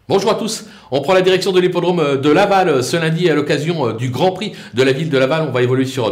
Bonjour à tous, on prend la direction de l'hippodrome de Laval ce lundi à l'occasion du Grand Prix de la ville de Laval. On va évoluer sur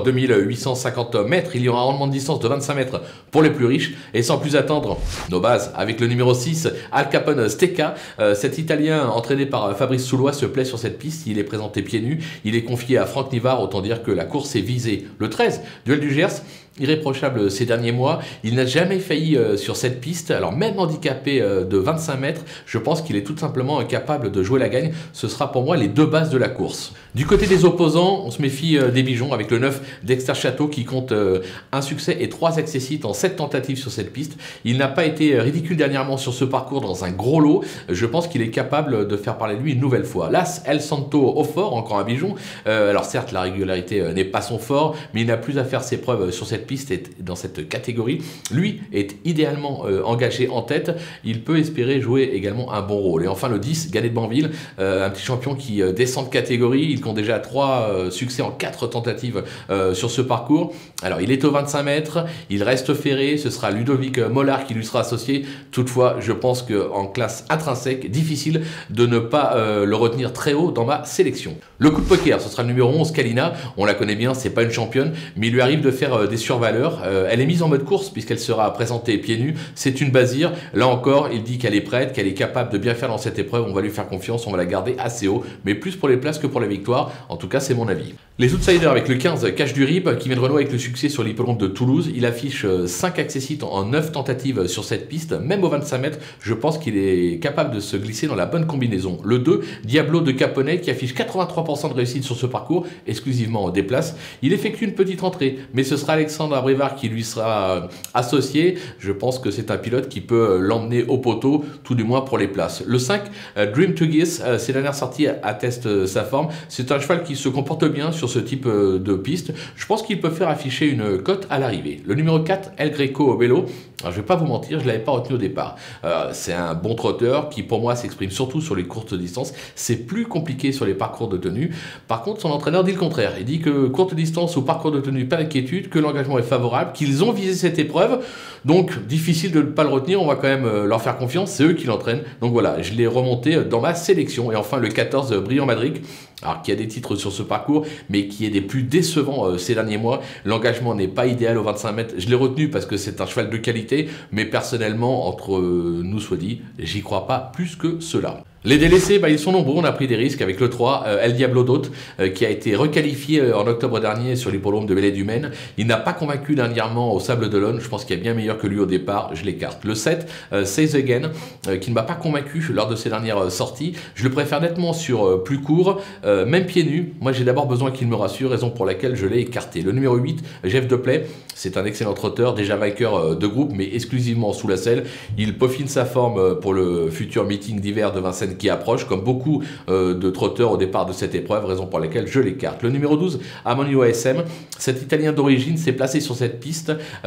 2850 mètres, il y aura un rendement de distance de 25 mètres pour les plus riches. Et sans plus attendre, nos bases avec le numéro 6, Al Capone Stecca. Cet Italien entraîné par Fabrice Soulois se plaît sur cette piste, il est présenté pieds nus, il est confié à Franck Nivard, autant dire que la course est visée. Le 13, duel du Gers. Irréprochable ces derniers mois, il n'a jamais failli sur cette piste, alors même handicapé de 25 mètres, je pense qu'il est tout simplement incapable de jouer la gagne. Ce sera pour moi les deux bases de la course. Du côté des opposants, on se méfie des Bijons avec le 9 Dexter Château qui compte un succès et 3 accessites en 7 tentatives sur cette piste. Il n'a pas été ridicule dernièrement sur ce parcours dans un gros lot. Je pense qu'il est capable de faire parler de lui une nouvelle fois. L'As El Santo au fort, encore un Bijon. Alors certes, la régularité n'est pas son fort, mais il n'a plus à faire ses preuves sur cette piste et dans cette catégorie. Lui est idéalement engagé en tête. Il peut espérer jouer également un bon rôle. Et enfin le 10, Galet de Banville, un petit champion qui descend de catégorie. Il compte déjà 3 succès en 4 tentatives sur ce parcours. Alors il est au 25 mètres, il reste ferré, ce sera Ludovic Mollard qui lui sera associé. Toutefois, je pense qu'en classe intrinsèque, difficile de ne pas le retenir très haut dans ma sélection. Le coup de poker, ce sera le numéro 11, Kalina. On la connaît bien, c'est pas une championne, mais il lui arrive de faire des survaleurs. Elle est mise en mode course puisqu'elle sera présentée pieds nus. C'est une basire. Là encore, il dit qu'elle est prête, qu'elle est capable de bien faire dans cette épreuve. On va lui faire confiance, on va la garder assez haut, mais plus pour les places que pour la victoire. En tout cas, c'est mon avis. Les outsiders avec le 15, Cache du Rib, qui vient de renouer avec le succès sur l'hippodrome de Toulouse. Il affiche 5 accessites en 9 tentatives sur cette piste. Même au 25 mètres, je pense qu'il est capable de se glisser dans la bonne combinaison. Le 2, Diablo de Caponnet, qui affiche 83% de réussite sur ce parcours, exclusivement des places. Il effectue une petite entrée, mais ce sera Alexandre Abrivard qui lui sera associé. Je pense que c'est un pilote qui peut l'emmener au poteau, tout du moins pour les places. Le 5, Dream to Geese, ses dernières sorties attestent sa forme. C'est un cheval qui se comporte bien sur ce type de piste. Je pense qu'il peut faire afficher une cote à l'arrivée. Le numéro 4, El Greco Bello. Alors, je ne vais pas vous mentir, je ne l'avais pas retenu au départ. C'est un bon trotteur qui, pour moi, s'exprime surtout sur les courtes distances. C'est plus compliqué sur les parcours de tenue. Par contre, son entraîneur dit le contraire. Il dit que courte distance ou parcours de tenue, pas d'inquiétude, que l'engagement est favorable, qu'ils ont visé cette épreuve. Donc, difficile de ne pas le retenir. On va quand même leur faire confiance. C'est eux qui l'entraînent. Donc voilà, je l'ai remonté dans ma sélection. Et enfin, le 14, Brillant Madrid. Alors, qui a des titres sur ce parcours, mais qui est des plus décevants ces derniers mois. L'engagement n'est pas idéal au 25 mètres. Je l'ai retenu parce que c'est un cheval de qualité, mais personnellement, entre nous soit dit, j'y crois pas plus que cela. Les délaissés, ils sont nombreux, on a pris des risques avec le 3, El Diablo d'Hôte, qui a été requalifié en octobre dernier sur l'hippodrome de Belley-du-Maine. Il n'a pas convaincu dernièrement au Sable d'Olonne, je pense qu'il y a bien meilleur que lui au départ, je l'écarte. Le 7, Say Again, qui ne m'a pas convaincu lors de ses dernières sorties. Je le préfère nettement sur plus court, même pieds nus. Moi j'ai d'abord besoin qu'il me rassure, raison pour laquelle je l'ai écarté. Le numéro 8, Jeff Deplay, c'est un excellent trotteur, déjà vainqueur de groupe, mais exclusivement sous la selle. Il peaufine sa forme pour le futur meeting d'hiver de Vincennes qui approche, comme beaucoup de trotteurs au départ de cette épreuve, raison pour laquelle je l'écarte. Le numéro 12, Amanio ASM, cet Italien d'origine s'est placé sur cette piste,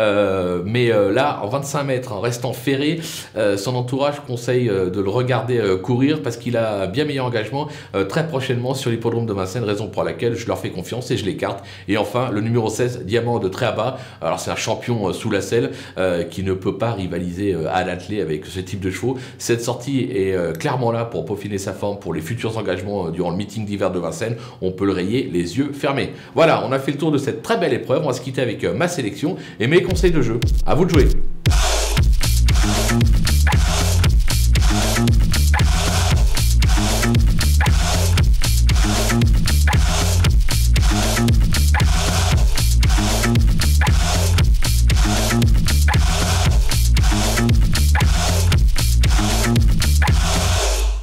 mais là, en 25 mètres, en restant ferré, son entourage conseille de le regarder courir parce qu'il a bien meilleur engagement très prochainement sur l'hippodrome de Vincennes, raison pour laquelle je leur fais confiance et je l'écarte. Et enfin, le numéro 16, Diamant de Tréaba, alors c'est un champion sous la selle qui ne peut pas rivaliser à l'attelé avec ce type de chevaux. Cette sortie est clairement là pour peaufiner sa forme pour les futurs engagements durant le meeting d'hiver de Vincennes. On peut le rayer les yeux fermés. Voilà, on a fait le tour de cette très belle épreuve. On va se quitter avec ma sélection et mes conseils de jeu. À vous de jouer.